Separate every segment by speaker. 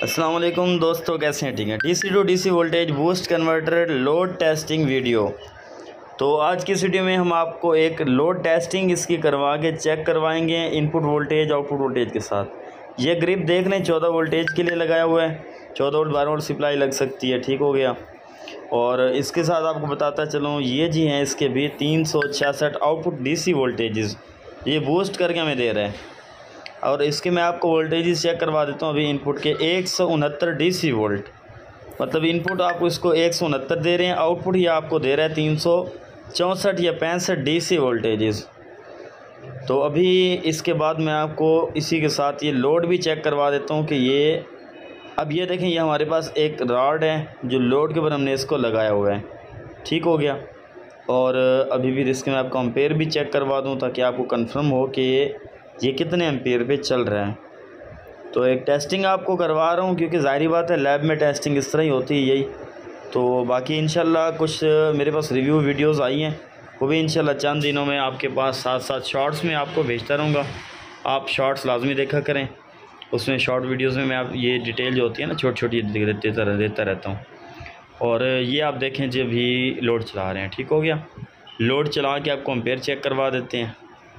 Speaker 1: अस्सलाम वालेकुम दोस्तों, कैसे हैं? ठीक है। DC to DC voltage boost converter load testing video. तो आज की इस वीडियो में हम आपको एक लोड टेस्टिंग इसकी करवा के चेक करवाएंगे इनपुट वोल्टेज आउटपुट वोल्टेज के साथ। ये ग्रिप देख लें 14 वोल्टेज के लिए लगाया हुआ है, 14 वोल्ट 12 वोल्ट सप्लाई लग सकती है। ठीक हो गया। और इसके साथ आपको बताता चलूँ, ये जी हैं इसके भी 366 आउटपुट डीसी वोल्टेजेस ये बूस्ट करके हमें दे रहे हैं। और इसके मैं आपको वोल्टेज चेक करवा देता हूँ। अभी इनपुट के 169 डीसी वोल्ट, मतलब इनपुट आपको इसको 169 दे रहे हैं, आउटपुट ये आपको दे रहा है 364 या 65 डीसी वोल्टेजेस। तो अभी इसके बाद मैं आपको इसी के साथ ये लोड भी चेक करवा देता हूँ कि ये अब ये देखें, ये हमारे पास एक रॉड है जो लोड के ऊपर हमने इसको लगाया हुआ है। ठीक हो गया। और अभी भी इसके मैं आपको एम्पेयर भी चेक करवा दूँ ताकि आपको कंफर्म हो कि ये कितने एम्पेयर पे चल रहा है। तो एक टेस्टिंग आपको करवा रहा हूँ क्योंकि ज़ाहिर बात है लैब में टेस्टिंग इस तरह ही होती है यही। तो बाकी इंशाल्लाह कुछ मेरे पास रिव्यू वीडियोस आई हैं, वो भी इंशाल्लाह चंद दिनों में आपके पास साथ साथ शॉर्ट्स में आपको भेजता रहूँगा। आप शॉर्ट्स लाजमी देखा करें, उसमें शॉर्ट वीडियोज़ में मैं आप ये डिटेल जो होती है ना छोटी छोटी देता रहता हूँ। और ये आप देखें जब भी लोड चला रहे हैं। ठीक हो गया। लोड चला के आपको एम्पेयर चेक करवा देते हैं।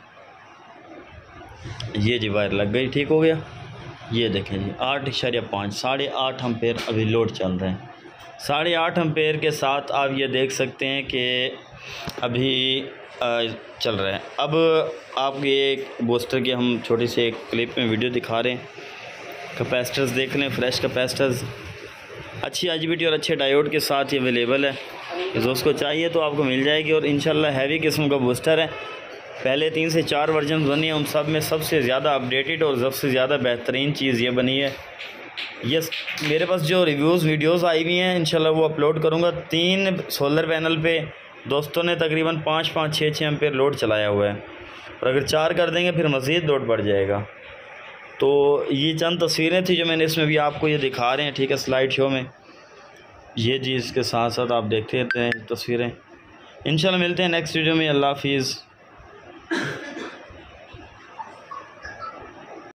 Speaker 1: ये जी वायर लग गई। ठीक हो गया। ये देखें जी 8.5 8.5 एम्पेयर अभी लोड चल रहे हैं। 8.5 एम्पेयर के साथ आप ये देख सकते हैं कि अभी चल रहा है। अब आप ये बूस्टर की हम छोटी सी एक क्लिप में वीडियो दिखा रहे हैं। कैपेसिटर्स देख लें, फ्रेश कैपेसिटर्स अच्छी आईजीबीटी और अच्छे डायोड के साथ ये अवेलेबल है। दोस्त को चाहिए तो आपको मिल जाएगी। और इंशाल्लाह हैवी किस्म का बूस्टर है। पहले 3 से 4 वर्जन बनी है, उन सब में सबसे ज़्यादा अपडेटेड और सबसे ज़्यादा बेहतरीन चीज़ ये बनी है। ये मेरे पास जो रिव्यूज़ वीडियोस आई हुई हैं इंशाल्लाह वो अपलोड करूँगा। 3 सोलर पैनल पे दोस्तों ने तकरीबन 5-5 6-6 एम्पेयर लोड चलाया हुआ है, और अगर 4 कर देंगे फिर मज़ीद लोड बढ़ जाएगा। तो ये चंद तस्वीरें थी जो मैंने इसमें भी आपको ये दिखा रहे हैं। ठीक है, स्लाइड शो में ये जी इसके साथ साथ आप देखते रहते हैं तस्वीरें। इंशाल्लाह मिलते हैं नेक्स्ट वीडियो में। अल्लाह हाफिज़।